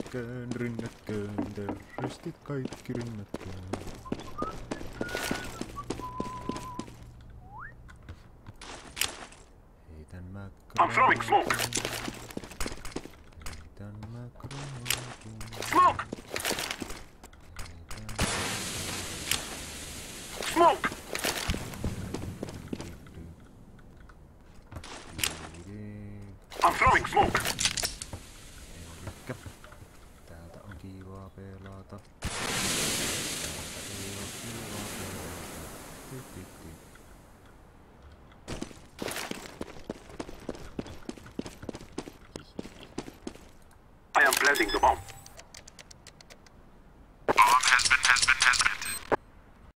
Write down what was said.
rinnakkäin, terroristit kaikki rinnakkäin. Heitän mä I'm throwing smoke. Heitän mä granaatin. Smoke! Smoke! I'm throwing smoke. Elikkä täältä on kivaa pelata. Täältä ei oo kivaa pelata. I am planting the bomb.